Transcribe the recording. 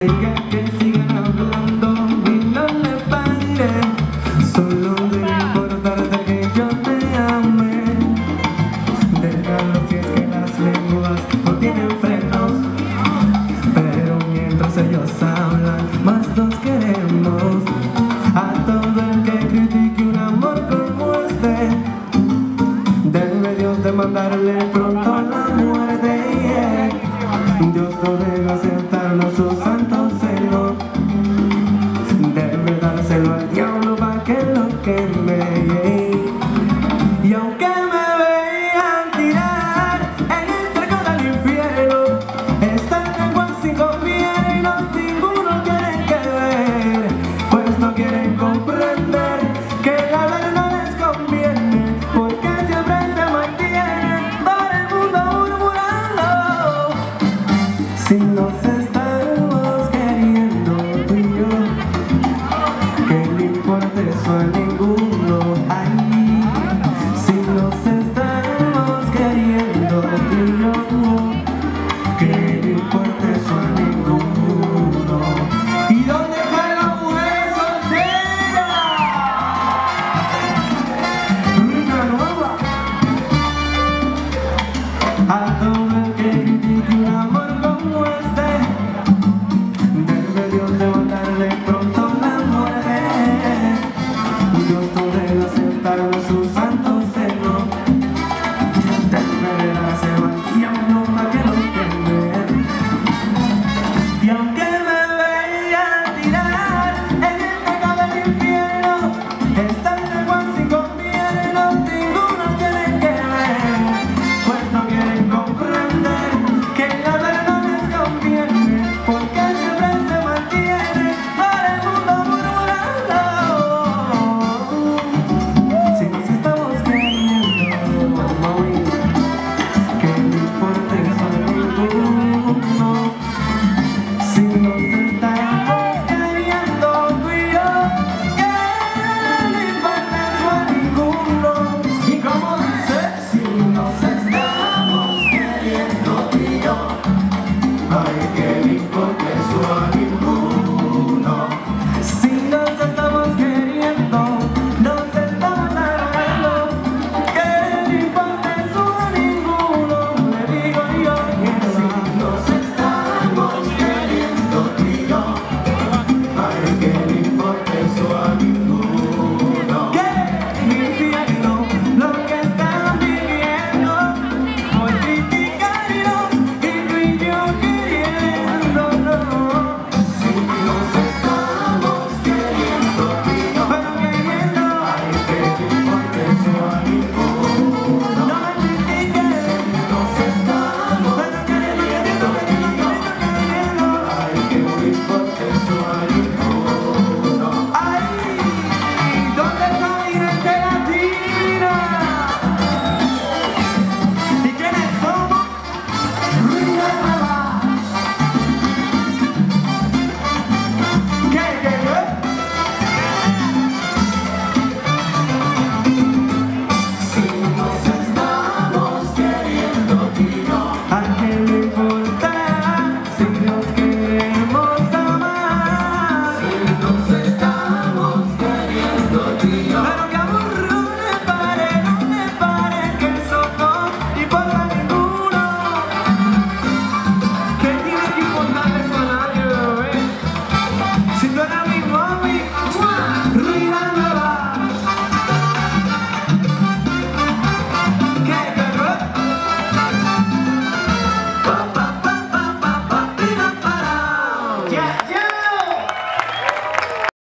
Que sigan hablando y no le pare, solo debe importarte que yo te ame. Déjalo si es que las lenguas no tienen frenos, pero mientras ellos hablan, más nos queremos. A todo el que critique un amor como este, debe Dios demandarle pronto la muerte. Dios no debe aceptarnos su santo celo, debe dárselo al diablo para que lo queme. Y aunque me vean tirar en el treco del infierno, están igual si conviene y no ninguno tienen que ver, pues no quieren comprender que la verdad no les conviene, porque siempre se mantienen por el mundo murmurando. Si nos estamos queriendo tú y yo, que no importa eso a ninguno. Ay, si nos estamos queriendo tú y yo, que no importa eso a ninguno. ¿Y dónde están las mujeres solteras? Rica nueva. A todo el que critique un amor como este, debe Dios demandarle pronto la muerte. Dios no debe aceptarlo su santo seno, debe dárselo al diablo para que lo queme. Y aunque me vean tirar en el pecado del infierno, están igual si conviene, no ninguno tiene que ver, pues no quieren comprender que la verdad no les conviene, porque siempre se mantiene por el mundo murmurando. Si nos estamos queriendo, mami, que no importa eso a ninguno. Si nos estamos queriendo tú y yo, que no importa eso a ninguno. Y como dice, si nos estamos queriendo tú y yo, ay, que no importa eso a ninguno. Si nos estamos queriendo, nos estamos amando, que no importa eso a ninguno. Le digo yo que si nos estamos queriendo tú y yo, ay, que no importa eso a ninguno. Que infierno lo que están viviendo por criticarnos y tú y yo queriéndonos. Si nos estamos queriendo tú y yo, pero queriendo, ay, que no importa eso a ninguno. No me critiques. Si nos estamos queriendo tú y yo, ay, que no importa eso a ninguno. Ay, ¿dónde está mi gente latina? ¿Y quiénes somos? Ruina Nueva. ¿Qué? Si nos estamos queriendo tú y yo, ¿a qué le importa si nos queremos amar? Si nos estamos queriendo tú y yo, pero que aburro, no me pare, que eso no importa a ninguno. ¿Qué tiene que importarle eso a nadie, bebé? Si tú eres mi mami, ruina.